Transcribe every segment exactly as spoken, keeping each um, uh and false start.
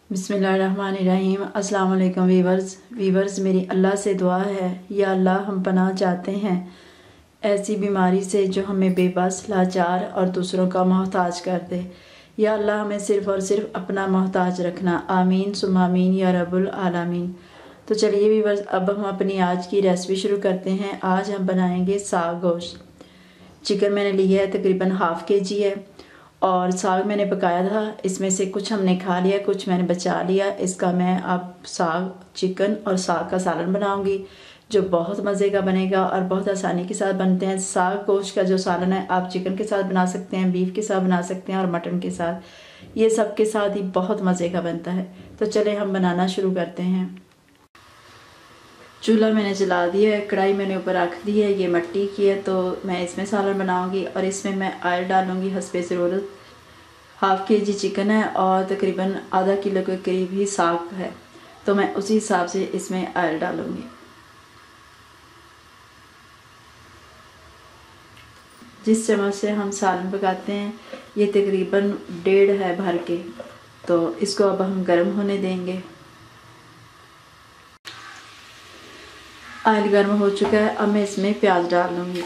बिस्मिल्लाहिर्रहमानिर्रहीम। अस्सलाम वालेकुम वीवर्स वीवर्स मेरी अल्लाह से दुआ है, या अल्लाह हम पनाह चाहते हैं ऐसी बीमारी से जो हमें बेबस, लाचार और दूसरों का मोहताज कर दे। या अल्लाह हमें सिर्फ़ और सिर्फ अपना मोहताज रखना। आमीन सुम्मा आमीन या रब्बुल आलमीन। तो चलिए वीवर्स, अब हम अपनी आज की रेसिपी शुरू करते हैं। आज हम बनाएंगे साग गोश्त। चिकन मैंने लिया है तकरीबन हाफ़ के जी है, और साग मैंने पकाया था। इसमें से कुछ हमने खा लिया, कुछ मैंने बचा लिया। इसका मैं अब साग, चिकन और साग का सालन बनाऊंगी, जो बहुत मज़े का बनेगा और बहुत आसानी के साथ बनते हैं। साग गोश्त का जो सालन है आप चिकन के साथ बना सकते हैं, बीफ के साथ बना सकते हैं और मटन के साथ। ये सब के साथ ही बहुत मज़े का बनता है। तो चले हम बनाना शुरू करते हैं। चूल्हा मैंने जला दिया है, कढ़ाई मैंने ऊपर रख दी है। ये मिट्टी की है, तो मैं इसमें सालन बनाऊंगी और इसमें मैं ऑयल डालूंगी हस्बे ज़रूरत। हाफ़ के जी चिकन है और तकरीबन आधा किलो के करीब ही साग है, तो मैं उसी हिसाब से इसमें ऑयल डालूंगी। जिस चम्मच से हम सालन पकाते हैं ये तकरीबन डेढ़ है भर के, तो इसको अब हम गर्म होने देंगे। ऑयल गर्म हो चुका है, अब मैं इसमें प्याज डाल लूँगी।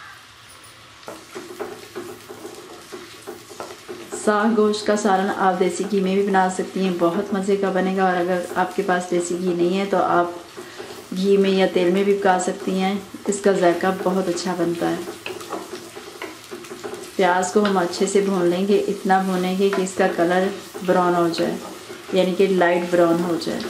साग गोश्त का सालन आप देसी घी में भी बना सकती हैं, बहुत मज़े का बनेगा। और अगर आपके पास देसी घी नहीं है तो आप घी में या तेल में भी पका सकती हैं, इसका जायका बहुत अच्छा बनता है। प्याज को हम अच्छे से भून लेंगे, इतना भूनेंगे कि इसका कलर ब्राउन हो जाए, यानी कि लाइट ब्राउन हो जाए।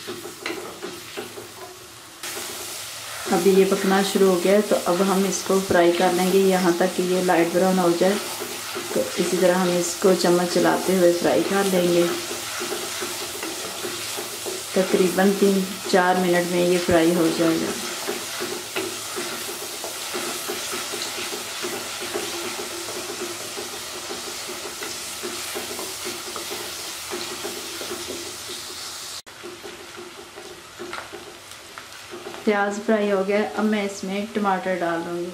अभी ये पकना शुरू हो गया है, तो अब हम इसको फ्राई कर लेंगे यहाँ तक कि ये लाइट ब्राउन हो जाए। तो इसी तरह हम इसको चम्मच चलाते हुए फ्राई कर लेंगे। तकरीबन तीन चार मिनट में ये फ्राई हो जाएगा। प्याज फ्राई हो गया, अब मैं इसमें टमाटर डाल दूँगी।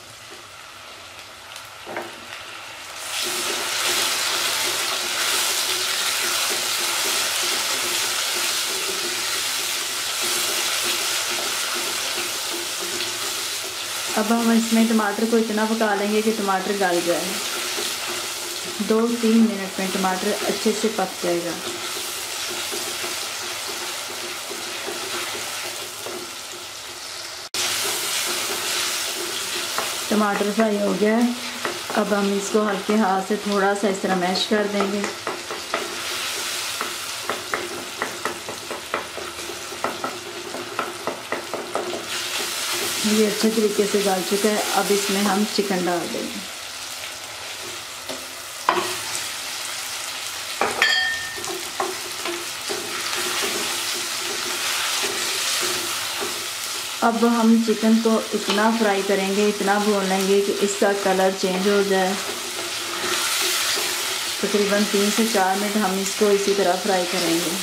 अब हम इसमें टमाटर को इतना पका लेंगे कि टमाटर गल जाए। दो तीन मिनट में टमाटर अच्छे से पक जाएगा। टमाटर फ्राई हो गया है, अब हम इसको हल्के हाथ से थोड़ा सा इस तरह मैश कर देंगे। ये अच्छे तरीके से गल चुका है, अब इसमें हम चिकन डाल देंगे। अब हम चिकन को इतना फ्राई करेंगे, इतना भून लेंगे कि इसका कलर चेंज हो जाए। तकरीबन तीन से चार मिनट हम इसको इसी तरह फ्राई करेंगे।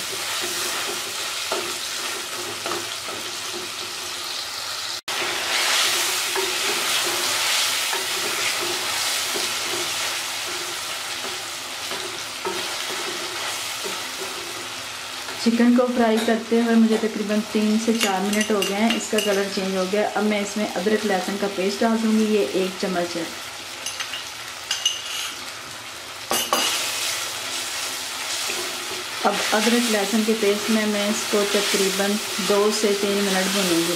चिकन को फ्राई करते हुए मुझे तकरीबन तीन से चार मिनट हो गए हैं, इसका कलर चेंज हो गया। अब मैं इसमें अदरक लहसुन का पेस्ट डाल दूँगी, ये एक चम्मच है। अब अदरक लहसुन के पेस्ट में मैं इसको तकरीबन दो से तीन मिनट भूनूंगी।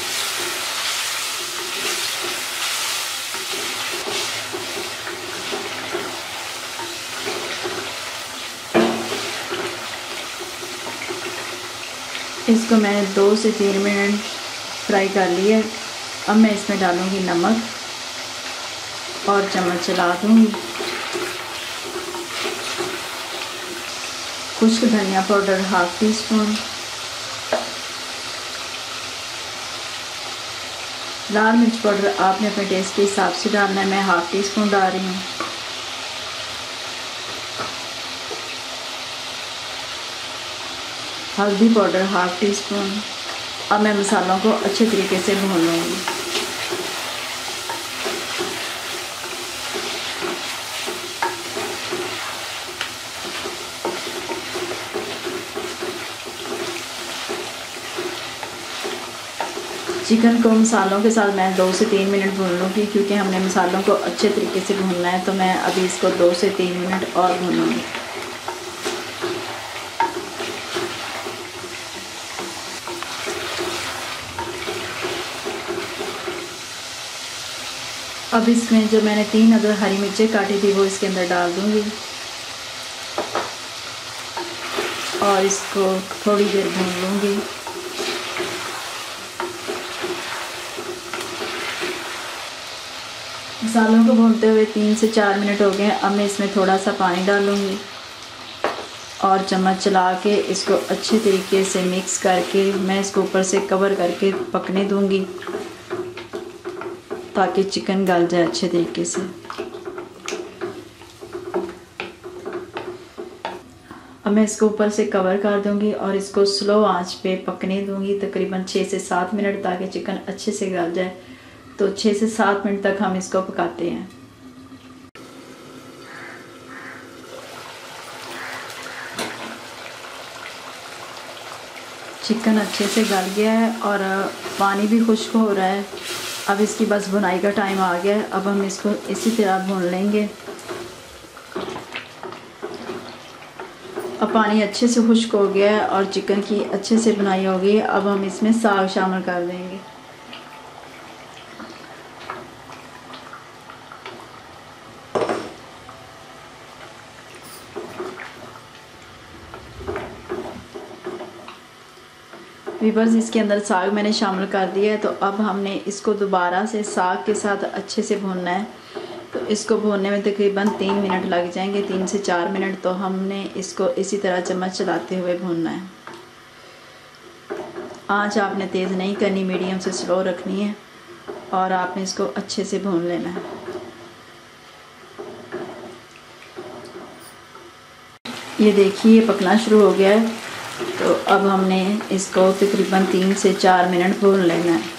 इसको मैंने दो से तीन मिनट फ्राई कर लिया। अब मैं इसमें डालूँगी नमक और चम्मच चला दूँगी। खुश्क धनिया पाउडर हाफ टी स्पून, लाल मिर्च पाउडर आपने अपने टेस्ट के हिसाब से डालना है, मैं हाफ टी स्पून डाल रही हूँ। हल्दी पाउडर हाफ टी स्पून। अब मैं मसालों को अच्छे तरीके से भून लूँगी। चिकन को मसालों के साथ मैं दो से तीन मिनट भून लूँगी, क्योंकि हमने मसालों को अच्छे तरीके से भूनना है। तो मैं अभी इसको दो से तीन मिनट और भूनूँगी। अब इसमें जो मैंने तीन अदर हरी मिर्चें काटी थी वो इसके अंदर डाल दूँगी और इसको थोड़ी देर भून लूँगी। मसालों को भूनते हुए तीन से चार मिनट हो गए। अब मैं इसमें थोड़ा सा पानी डालूँगी और चम्मच चला के इसको अच्छे तरीके से मिक्स करके मैं इसको ऊपर से कवर करके पकने दूँगी, ताकि चिकन गल जाए अच्छे तरीके से। अब मैं इसको ऊपर से कवर कर दूंगी और इसको स्लो आंच पे पकने दूंगी तकरीबन छः से सात मिनट, ताकि चिकन अच्छे से गल जाए। तो छः से सात मिनट तक हम इसको पकाते हैं। चिकन अच्छे से गल गया है और पानी भी खुश्क हो रहा है। अब इसकी बस भुनाई का टाइम आ गया है। अब हम इसको इसी तरह भून लेंगे। अब पानी अच्छे से खुश्क हो गया है और चिकन की अच्छे से भुनाई हो गई है। अब हम इसमें साग शामिल कर देंगे। वीवर्स, इसके अंदर साग मैंने शामिल कर दिया है। तो अब हमने इसको दोबारा से साग के साथ अच्छे से भूनना है। तो इसको भूनने में तकरीबन तीन मिनट लग जाएंगे, तीन से चार मिनट। तो हमने इसको इसी तरह चम्मच चलाते हुए भूनना है। आंच आपने तेज़ नहीं करनी, मीडियम से स्लो रखनी है और आपने इसको अच्छे से भून लेना है। ये देखिए पकना शुरू हो गया है। तो अब हमने इसको तकरीबन तीन से चार मिनट भून लेना है।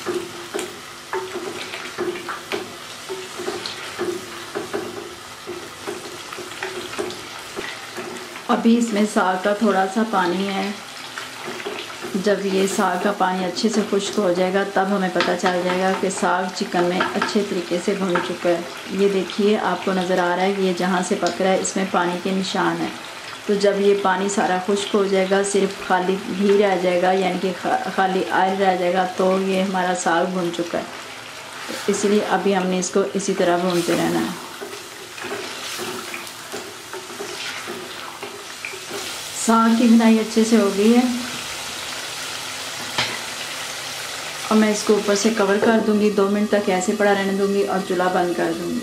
अभी इसमें साग का थोड़ा सा पानी है। जब ये साग का पानी अच्छे से खुश्क हो जाएगा तब हमें पता चल जाएगा कि साग चिकन में अच्छे तरीके से भुन चुका है। ये देखिए आपको नज़र आ रहा है कि ये जहाँ से पक रहा है इसमें पानी के निशान है। तो जब ये पानी सारा खुश्क हो जाएगा, सिर्फ खाली घी रह जाएगा, यानी कि खा, खाली ऑयल रह जाएगा, तो ये हमारा साग भुन चुका है। तो इसलिए अभी हमने इसको इसी तरह भूनते रहना है। साग की भुनाई अच्छे से हो गई है और मैं इसको ऊपर से कवर कर दूंगी। दो मिनट तक ऐसे पड़ा रहने दूंगी और चूल्हा बंद कर दूंगी।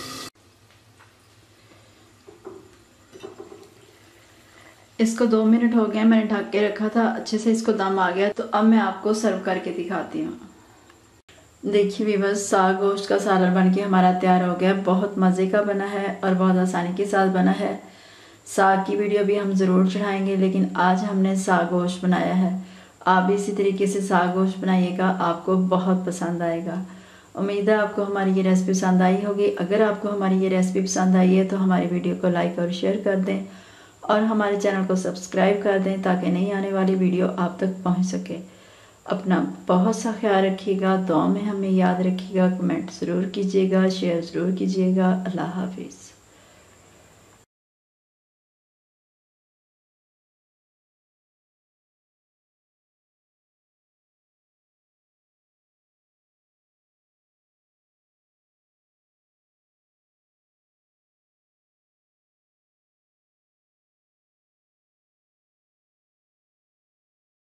इसको दो मिनट हो गए, मैंने ढक के रखा था, अच्छे से इसको दम आ गया। तो अब मैं आपको सर्व करके दिखाती हूँ। देखिए वीवर्स, साग गोश्त का सालन बन के हमारा तैयार हो गया। बहुत मज़े का बना है और बहुत आसानी के साथ बना है। साग की वीडियो भी हम ज़रूर चढ़ाएंगे, लेकिन आज हमने साग गोश्त बनाया है। आप भी इसी तरीके से साग गोश्त बनाइएगा, आपको बहुत पसंद आएगा। उम्मीद है आपको हमारी ये रेसिपी पसंद आई होगी। अगर आपको हमारी ये रेसिपी पसंद आई है तो हमारी वीडियो को लाइक और शेयर कर दें और हमारे चैनल को सब्सक्राइब कर दें, ताकि नई आने वाली वीडियो आप तक पहुंच सके। अपना बहुत सा ख्याल रखिएगा, दुआ में हमें याद रखिएगा, कमेंट ज़रूर कीजिएगा, शेयर ज़रूर कीजिएगा। अल्लाह हाफिज़।